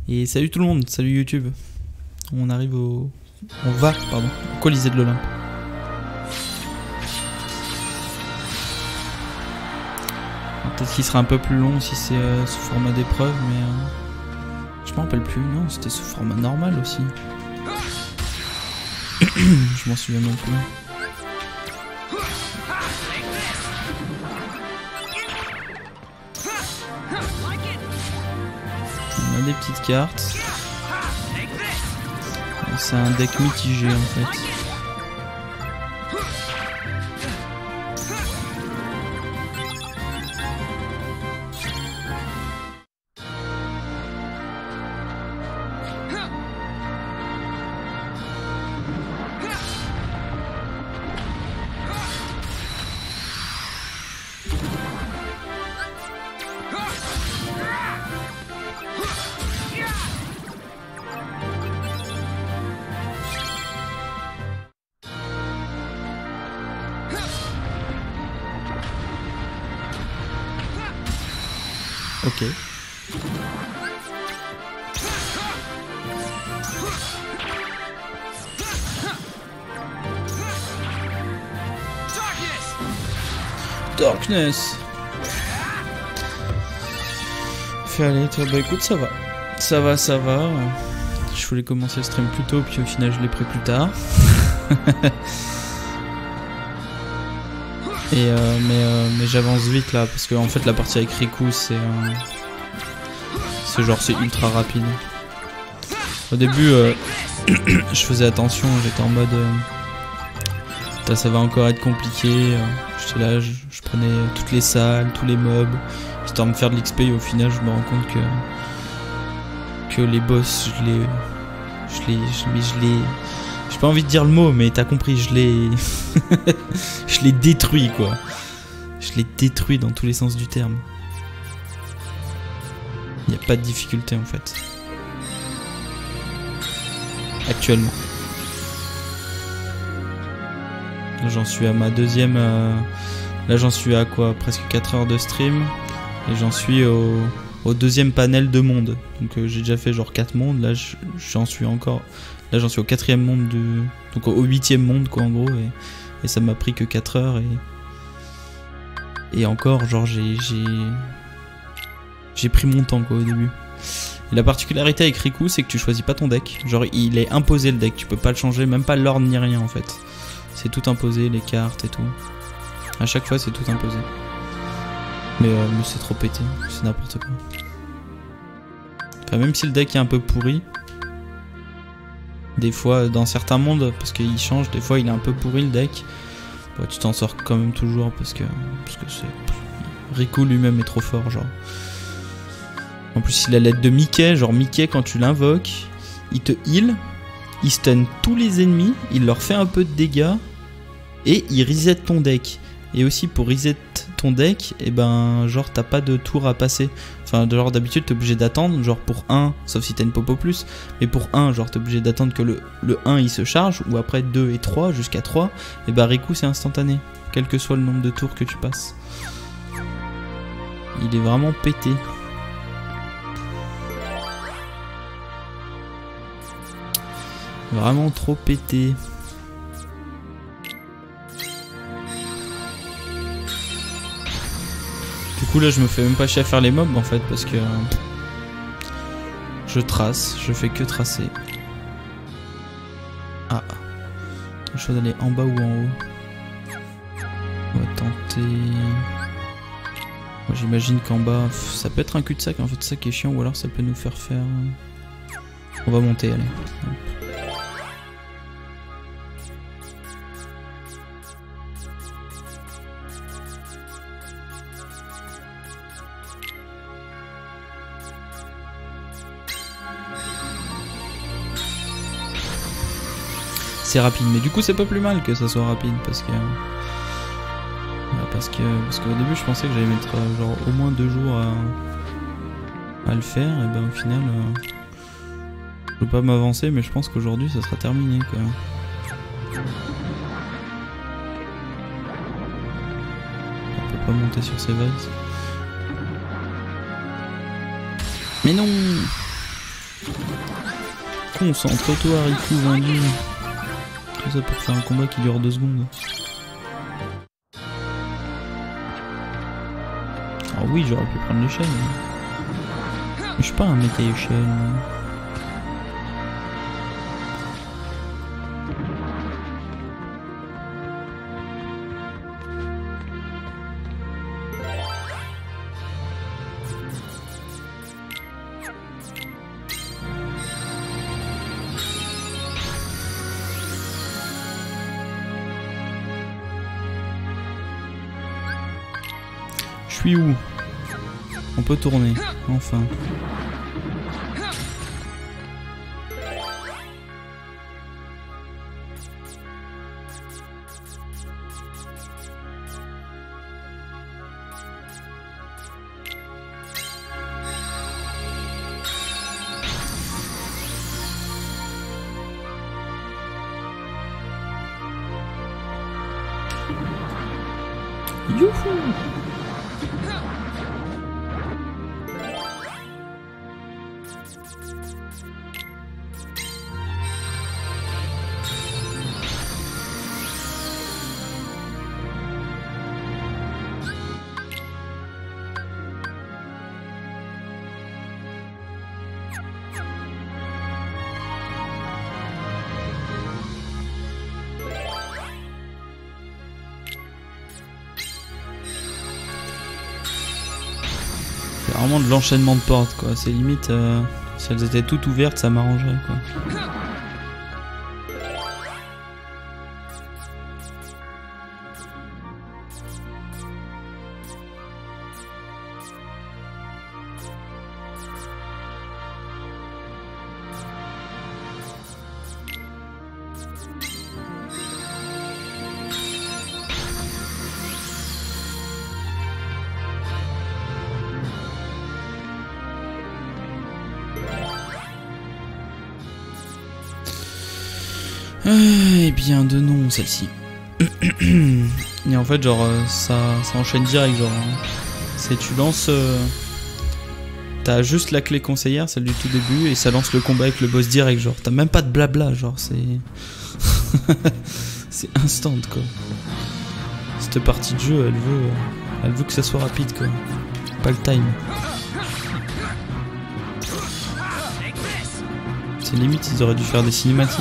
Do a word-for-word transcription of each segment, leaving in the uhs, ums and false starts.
Et salut tout le monde, salut YouTube. On arrive au... On va, pardon, au Colisée de l'Olympe. Peut-être qu'il sera un peu plus long si c'est euh, sous format d'épreuve, mais... Euh, je m'en rappelle plus, non, c'était sous format normal aussi. Je m'en souviens non plus. On a des petites cartes. C'est un deck mitigé en fait. Ok. Darkness. Fais aller toi, bah écoute, ça va. Ça va, ça va. Je voulais commencer le stream plus tôt, puis au final je l'ai pris plus tard. Et euh, mais, euh, mais j'avance vite là parce que en fait la partie avec Riku c'est euh, c'est genre c'est ultra rapide. Au début euh, je faisais attention, j'étais en mode euh, ça va encore être compliqué. Euh, j'étais là, je, je prenais toutes les salles, tous les mobs, histoire de me faire de l'X P et au final je me rends compte que que les boss je les je les je les, je les j'ai pas envie de dire le mot, mais t'as compris, je l'ai... je l'ai détruit, quoi. Je l'ai détruit dans tous les sens du terme. Il n'y a pas de difficulté, en fait. Actuellement. J'en suis à ma deuxième... Euh... Là, j'en suis à quoi? Presque quatre heures de stream. Et j'en suis au... au deuxième panel de monde. Donc, euh, j'ai déjà fait genre quatre mondes. Là, j'en suis encore... Là j'en suis au quatrième monde de... Donc au huitième monde quoi en gros et, et ça m'a pris que quatre heures et... Et encore genre j'ai... J'ai pris mon temps quoi au début. Et la particularité avec Riku c'est que tu choisis pas ton deck. Genre il est imposé le deck, tu peux pas le changer, même pas l'ordre ni rien en fait. C'est tout imposé, les cartes et tout. À chaque fois c'est tout imposé. Mais, euh, mais c'est trop pété, c'est n'importe quoi. Enfin même si le deck est un peu pourri... Des fois, dans certains mondes, parce qu'il change, des fois il est un peu pourri le deck. Bon, tu t'en sors quand même toujours parce que, parce que c'est... Riku lui-même est trop fort, genre. En plus, il a l'aide de Mickey, genre Mickey, quand tu l'invoques, il te heal, il stun tous les ennemis, il leur fait un peu de dégâts, et il reset ton deck. Et aussi, pour reset ton deck, et ben, genre, t'as pas de tour à passer. Enfin, genre, d'habitude, t'es obligé d'attendre, genre, pour un, sauf si t'as une popo plus, mais pour un, genre, t'es obligé d'attendre que le, le un, il se charge, ou après deux et trois, jusqu'à trois, et ben, Riku, c'est instantané, quel que soit le nombre de tours que tu passes. Il est vraiment pété. Vraiment trop pété. Du coup là je me fais même pas chier à faire les mobs en fait parce que euh, je trace, je fais que tracer. Ah, le choix d'aller en bas ou en haut. On va tenter. Moi j'imagine qu'en bas ça peut être un cul-de-sac en fait, ça qui est chiant, ou alors ça peut nous faire faire. On va monter, allez. C'est rapide, mais du coup c'est pas plus mal que ça soit rapide parce que parce que parce qu'au début je pensais que j'allais mettre euh, genre au moins deux jours à, à le faire, et ben au final euh, je peux pas m'avancer, mais je pense qu'aujourd'hui ça sera terminé quoi. On peut pas monter sur ces vases. Mais non. Concentre-toi, Riku, vendu. Tout ça pour faire un combat qui dure deux secondes. Ah oui, j'aurais pu prendre l'échelle. Mais je suis pas un méta échelle. Je suis où? On peut tourner, enfin. Youhou! C'est vraiment de l'enchaînement de portes quoi, c'est limite euh, si elles étaient toutes ouvertes ça m'arrangerait quoi. Eh bien de non celle-ci. Et en fait genre ça, ça enchaîne direct genre. C'est tu lances... Euh, t'as juste la clé conseillère, celle du tout début, et ça lance le combat avec le boss direct genre. T'as même pas de blabla genre c'est... c'est instant quoi. Cette partie de jeu elle veut, elle veut que ça soit rapide quoi. Pas le time. C'est limite ils auraient dû faire des cinématiques.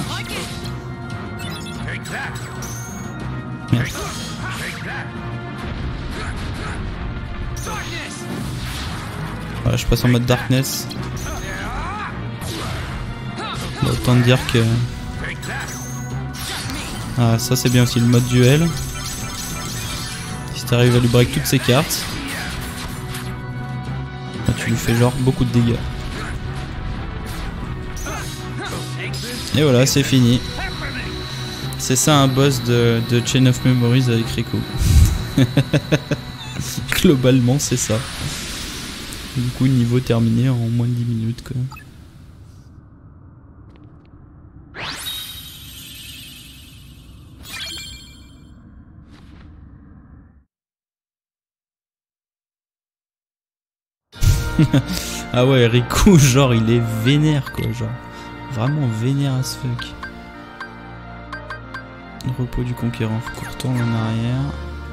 Merde. Voilà, je passe en mode darkness. Bah, autant dire que... Ah, ça c'est bien aussi le mode duel. Si t'arrives à lui break toutes ses cartes, bah, tu lui fais genre beaucoup de dégâts. Et voilà, c'est fini. C'est ça un boss de, de Chain of Memories avec Riku. Globalement c'est ça. Du coup niveau terminé en moins de dix minutes quoi. Ah ouais Riku genre il est vénère quoi genre. Vraiment vénère as fuck. Repos du conquérant, faut qu'on retourne en arrière.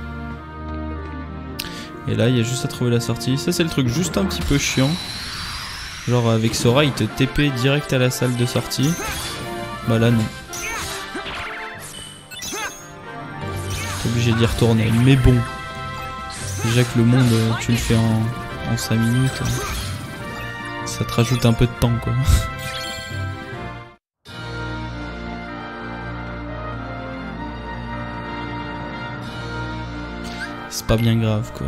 Et là il y a juste à trouver la sortie. Ça c'est le truc juste un petit peu chiant. Genre avec Sora il te T P direct à la salle de sortie. Bah là non. T'es obligé d'y retourner. Mais bon. Déjà que le monde tu le fais en, en cinq minutes. Ça te rajoute un peu de temps quoi. C'est pas bien grave quoi.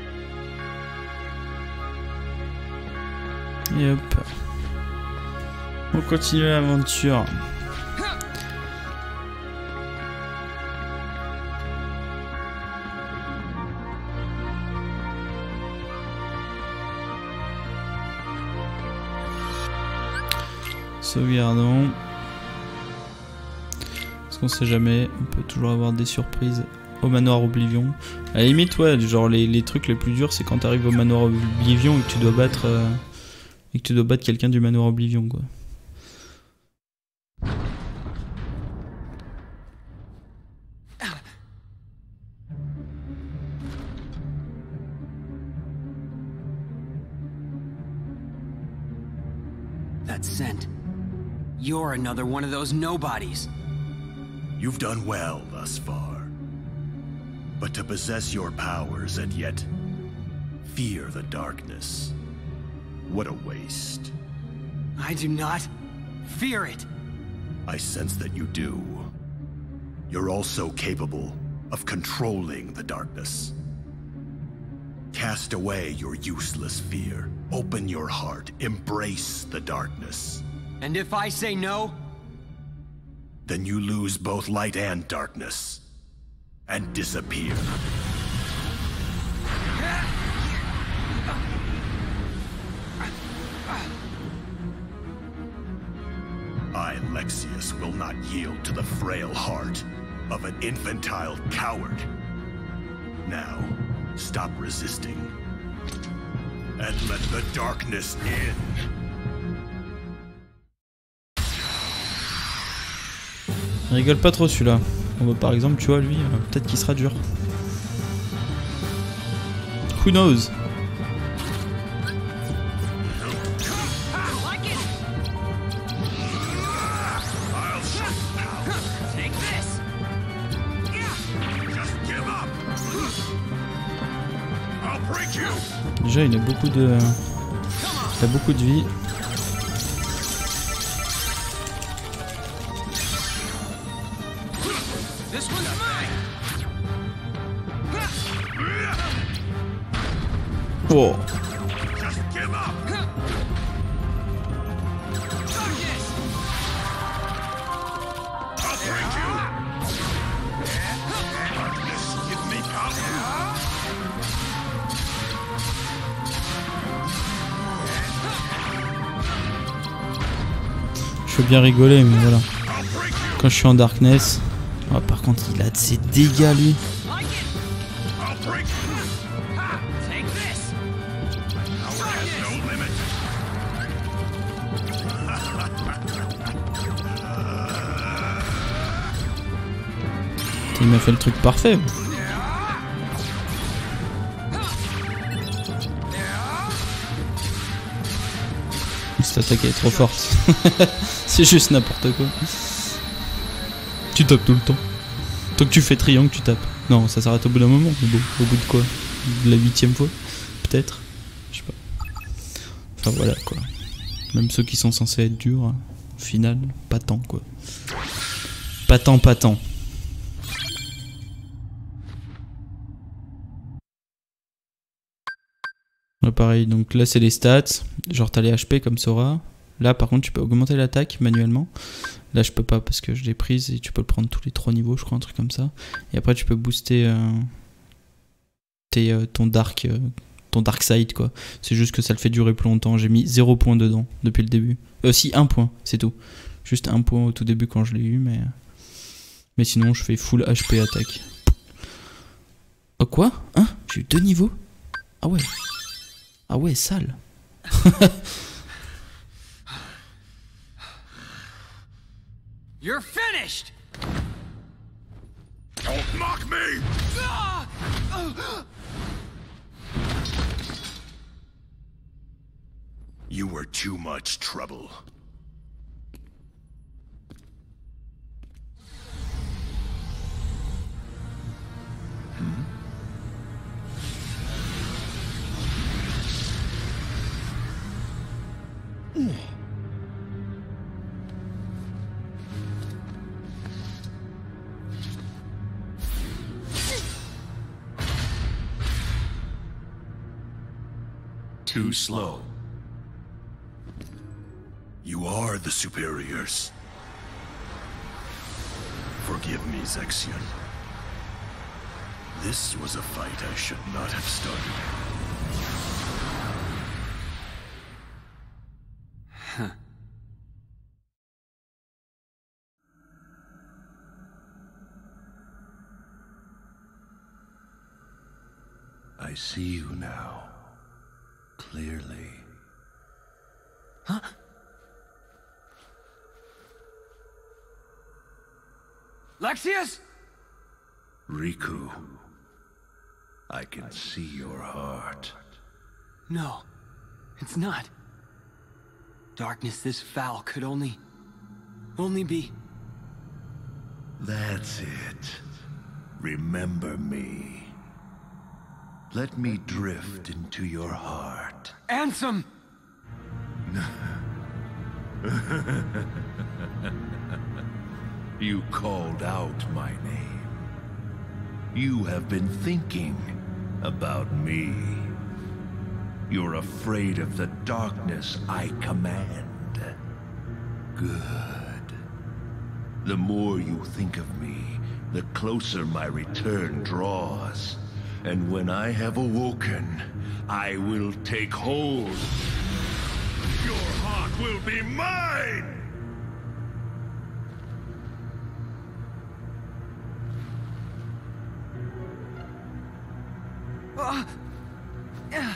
Et hop. On continue l'aventure. Sauvegardons. Parce qu'on sait jamais, on peut toujours avoir des surprises au manoir Oblivion. À la limite, ouais, genre les, les trucs les plus durs, c'est quand t'arrives au manoir Oblivion et que tu dois battre euh, et que tu dois battre quelqu'un du manoir Oblivion, quoi. That scent. You're another one of those nobodies. You've done well thus far. But to possess your powers and yet fear the darkness, what a waste. I do not fear it. I sense that you do. You're also capable of controlling the darkness. Cast away your useless fear. Open your heart. Embrace the darkness. And if I say no? Then you lose both light and darkness. And disappear. I, Lexius, will not yield to the frail heart of an infantile coward. Now, stop resisting. And let the darkness in. Il rigole pas trop celui-là. On va par exemple, tu vois, lui, euh, peut-être qu'il sera dur. Who knows? Déjà, il a beaucoup de, il a beaucoup de vie. Oh. Je veux bien rigoler, mais voilà. Quand je suis en darkness, oh, par contre, il a de ses dégâts, lui. Il m'a fait le truc parfait. Cette attaque est trop forte. C'est juste n'importe quoi. Tu tapes tout le temps. Tant que tu fais triangle, tu tapes. Non, ça s'arrête au bout d'un moment. Mais bon, au bout de quoi? De la huitième fois? Peut-être. Je sais pas. Enfin voilà quoi. Même ceux qui sont censés être durs, au final, pas tant quoi. Pas tant, pas tant. Là, pareil, donc là c'est les stats, genre t'as les H P comme Sora. Là par contre tu peux augmenter l'attaque manuellement. Là je peux pas parce que je l'ai prise et tu peux le prendre tous les trois niveaux, je crois, un truc comme ça. Et après tu peux booster euh, tes, euh, ton dark euh, ton dark side quoi. C'est juste que ça le fait durer plus longtemps. J'ai mis zéro point dedans depuis le début. Euh si, un point, c'est tout. Juste un point au tout début quand je l'ai eu, mais mais sinon je fais full H P attaque. Oh quoi? Hein? J'ai eu deux niveaux? Ah ouais. Ah ouais, sale. You're finished. Don't mock me! You were too much trouble. Hmm? Too slow. You are the superiors. Forgive me, Zexion. This was a fight I should not have started. Huh. I see you now. Clearly. Huh? Lexaeus? Riku. I can see your heart. No, it's not. Darkness this foul could only... only be... That's it. Remember me. Let me drift into your heart. Ansem! You called out my name. You have been thinking about me. You're afraid of the darkness I command. Good. The more you think of me, the closer my return draws. And when I have awoken, I will take hold. Your heart will be mine! Uh, uh.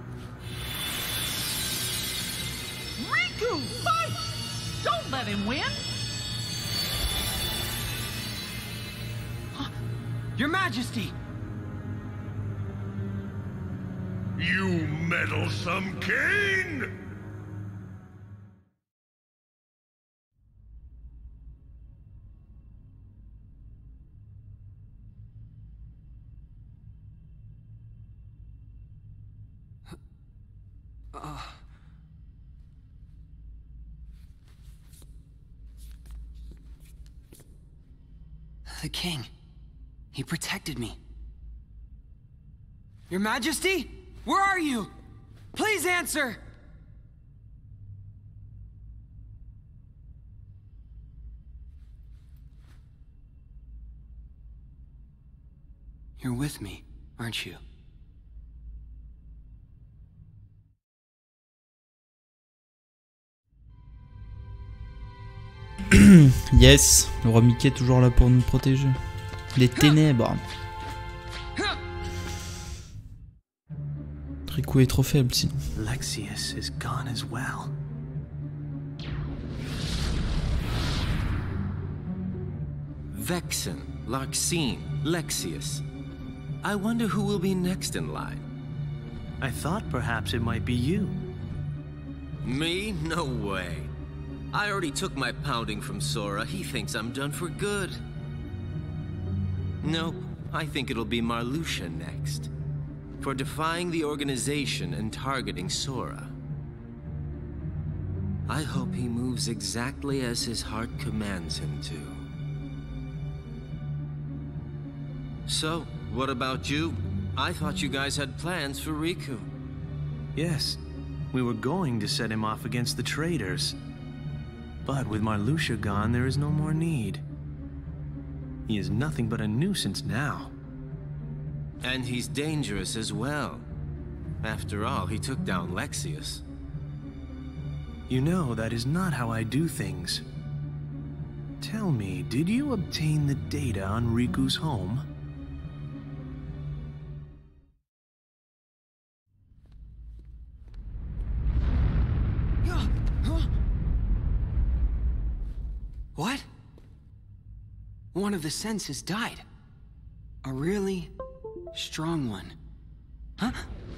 Riku, fight! Don't let him win! Your Majesty! You meddlesome king! Uh. The king. He protected me. Your Majesty? Where are you? Please answer! You're with me, aren't you? Yes, le roi Mickey est toujours là pour nous protéger. Les ténèbres. Riku est trop faible sinon. Lexaeus is gone as well. Vexen, Larxene, Lexaeus. I wonder who will be next in line. I thought perhaps it might be you. Me? No way. I already took my pounding from Sora. He thinks I'm done for good. Nope. I think it'll be Marluxia next. For defying the organization and targeting Sora. I hope he moves exactly as his heart commands him to. So, what about you? I thought you guys had plans for Riku. Yes, we were going to set him off against the traitors. But with Marluxia gone, there is no more need. He is nothing but a nuisance now. And he's dangerous as well. After all, he took down Lexaeus. You know, that is not how I do things. Tell me, did you obtain the data on Riku's home? What? One of the senses died. A really strong one. Huh?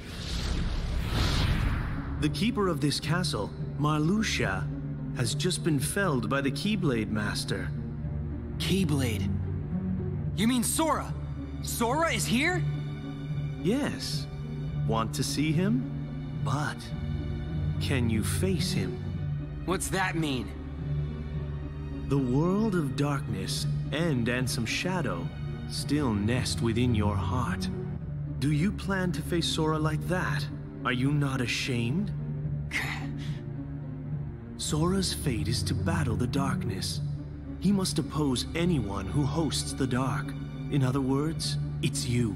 The keeper of this castle, Marluxia, has just been felled by the Keyblade Master. Keyblade. You mean Sora? Sora is here? Yes. Want to see him? But can you face him? What's that mean? The world of darkness and Ansem Shadow still nest within your heart. Do you plan to face Sora like that? Are you not ashamed? Sora's fate is to battle the darkness. He must oppose anyone who hosts the dark. In other words, it's you.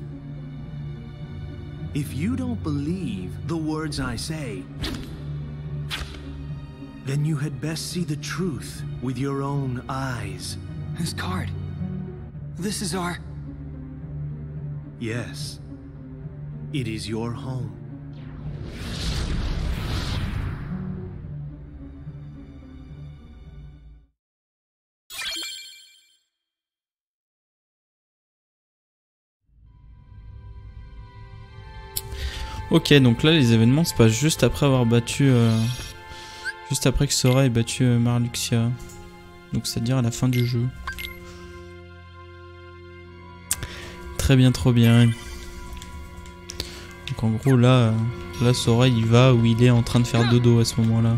If you don't believe the words I say, then you had best see the truth with your own eyes. This card. This is our... Yes. It is your home. Ok, donc là les événements se passent juste après avoir battu... Euh, juste après que Sora ait battu euh, Marluxia. Donc c'est-à-dire à la fin du jeu. Très bien, trop bien. Donc en gros là, euh, là Sora il va où il est en train de faire dodo à ce moment-là.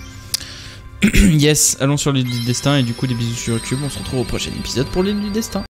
Yes, allons sur l'île du destin et du coup des bisous sur YouTube. On se retrouve au prochain épisode pour l'île du destin.